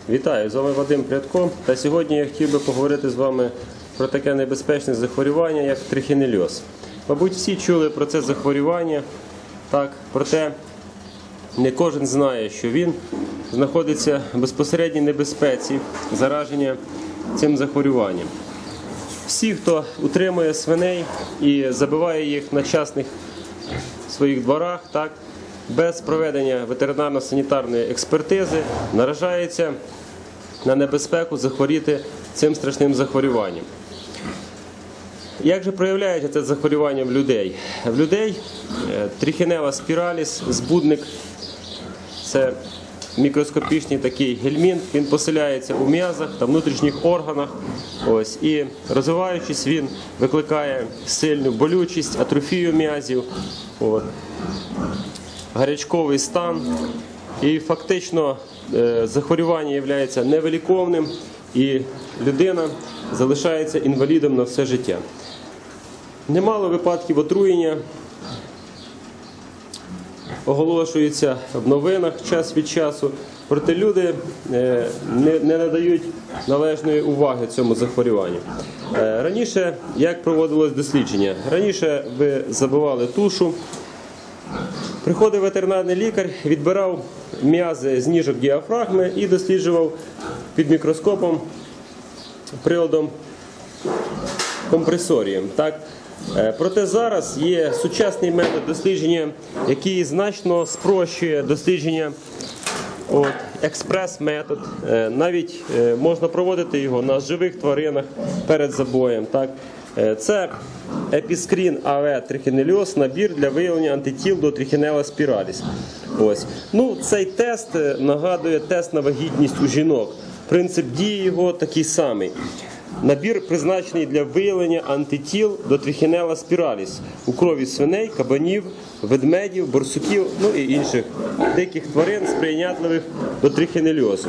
Вітаю, з вами Вадим Прядко. Та сьогодні я хотів би поговорити з вами про таке небезпечне захворювання, як трихінельоз. Мабуть, всі чули про це захворювання, так, проте не кожен знає, що він знаходиться в безпосередній небезпеці зараження цим захворюванням. Всі, хто утримує свиней і забиває їх на частних своїх дворах, так, без проведення ветеринарно-санітарної експертизи, наражається на небезпеку захворіти цим страшним захворюванням. Як же проявляється це захворювання в людей? В людей трихінела спіраліс, збудник, це мікроскопічний такий гельмінт, він поселяється у м'язах та внутрішніх органах. Ось, і розвиваючись, він викликає сильну болючість, атрофію м'язів, гарячковий стан. І фактично захворювання є невиліковним, і людина залишається інвалідом на все життя. Немало випадків отруєння оголошується в новинах час від часу, проте люди не надають належної уваги цьому захворюванню. Раніше, як проводилось дослідження? Раніше ви забивали тушу, приходив ветеринарний лікар, відбирав м'язи з ніжок діафрагми і досліджував під мікроскопом приладом компресорієм. Так? Проте зараз є сучасний метод дослідження, який значно спрощує дослідження, експрес-метод. Навіть можна проводити його на живих тваринах перед забоєм. Так? Це епіскрін АВ трихінельоз, набір для виявлення антитіл до трихінела спіраліс. Ось. Цей тест нагадує тест на вагітність у жінок. Принцип дії його такий самий. Набір призначений для виявлення антитіл до трихінела спіраліс у крові свиней, кабанів, ведмедів, борсуків, і інших диких тварин, сприйнятливих до трихінельозу.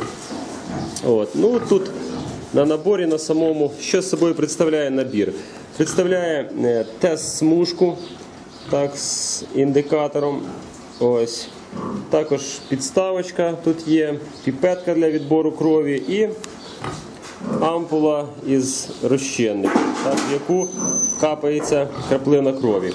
Тут на наборі, на самому, що з собою представляє набір? Представляє тест-смужку, так, з індикатором. Ось. Також підставочка тут є, піпетка для відбору крові і ампула із розчинником, в яку капається краплина крові.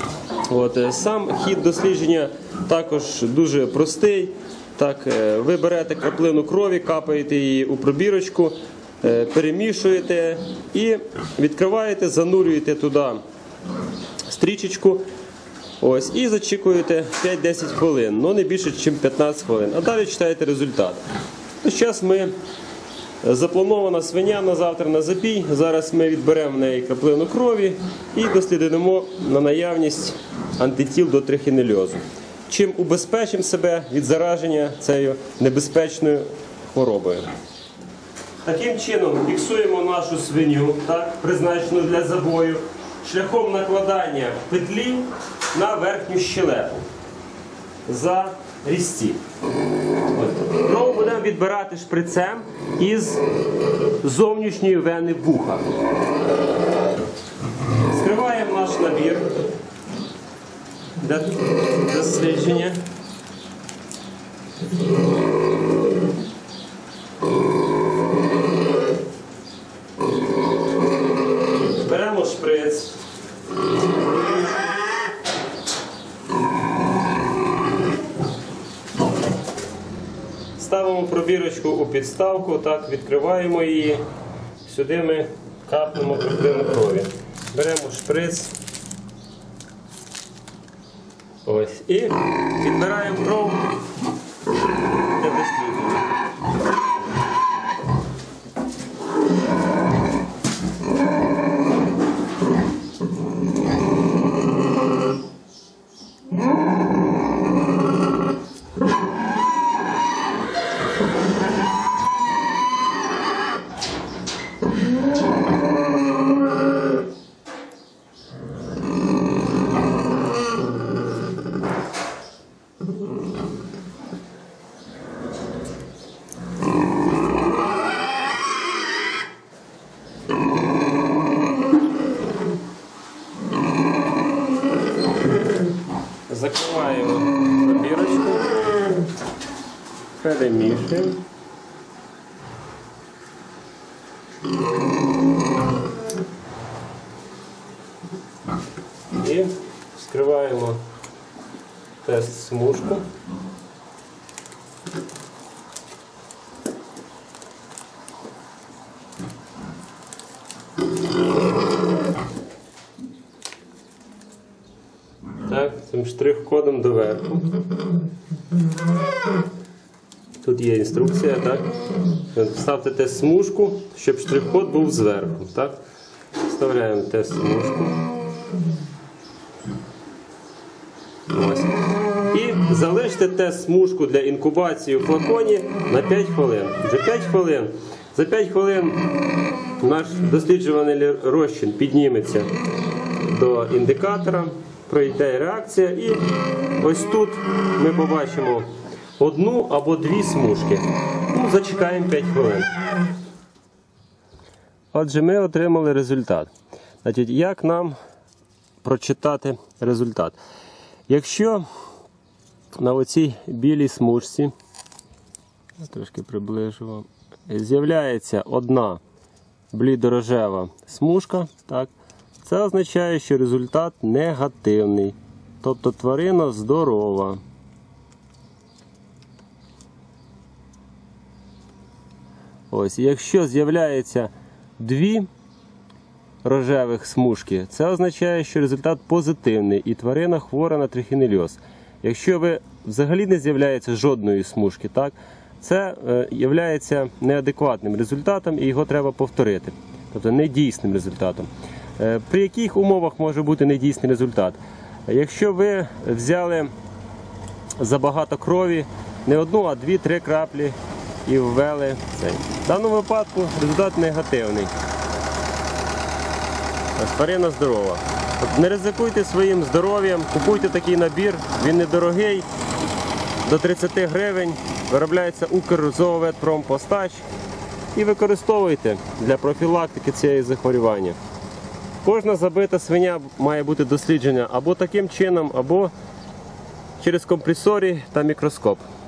Сам хід дослідження також дуже простий. Так, ви берете краплину крові, капаєте її у пробірочку, перемішуєте і відкриваєте, занурюєте туди стрічечку. Ось, і зачікуєте 5-10 хвилин, не більше, ніж 15 хвилин. А далі читаєте результат. Зараз запланована свиня на завтра на забій. Зараз ми відберемо в неї краплину крові і дослідимо на наявність антитіл до трихінельозу. Чим убезпечимо себе від зараження цією небезпечною хворобою. Таким чином фіксуємо нашу свиню, так, призначену для забою, шляхом накладання петлі на верхню щелепу за різці. Кров будемо відбирати шприцем із зовнішньої вени вуха. Скриваємо наш набір для дослідження. Беремо шприц. Ставимо пробірочку у підставку, так, відкриваємо її, сюди ми капнемо краплину крові. Беремо шприц, ось, і відбираємо кров для дослідження. Закриваємо пробірочку, перемішуємо. смужку. Так, цим штрих-кодом доверху. Тут є інструкція, так? Вставте тест-смужку, щоб штрих-код був зверху, так? Вставляємо тест-смужку. Ось. І залиште тест-смужку для інкубації у флаконі на 5 хвилин. За 5 хвилин наш досліджуваний розчин підніметься до індикатора, пройде реакція, і ось тут ми побачимо одну або дві смужки. Ну, зачекаємо 5 хвилин. Отже, ми отримали результат. Значить, як нам прочитати результат? Якщо на оцій білій смужці, трошки приближу вам, з'являється одна блідорожева смужка, так, це означає, що результат негативний. Тобто тварина здорова. Ось, якщо з'являється дві рожевих смужки, це означає, що результат позитивний і тварина хвора на трихінельоз. Якщо взагалі не з'являється жодної смужки, так, це є неадекватним результатом і його треба повторити. Тобто недійсним результатом. При яких умовах може бути недійсний результат? Якщо ви взяли забагато крові, не одну, а 2-3 краплі і ввели цей. В даному випадку результат негативний. Тварина здорова. Не ризикуйте своїм здоров'ям, купуйте такий набір, він недорогий, до 30 гривень, виробляється Укрзооветпромпостач і використовуйте для профілактики цієї захворювання. Кожна забита свиня має бути досліджена або таким чином, або через компресорій та мікроскоп.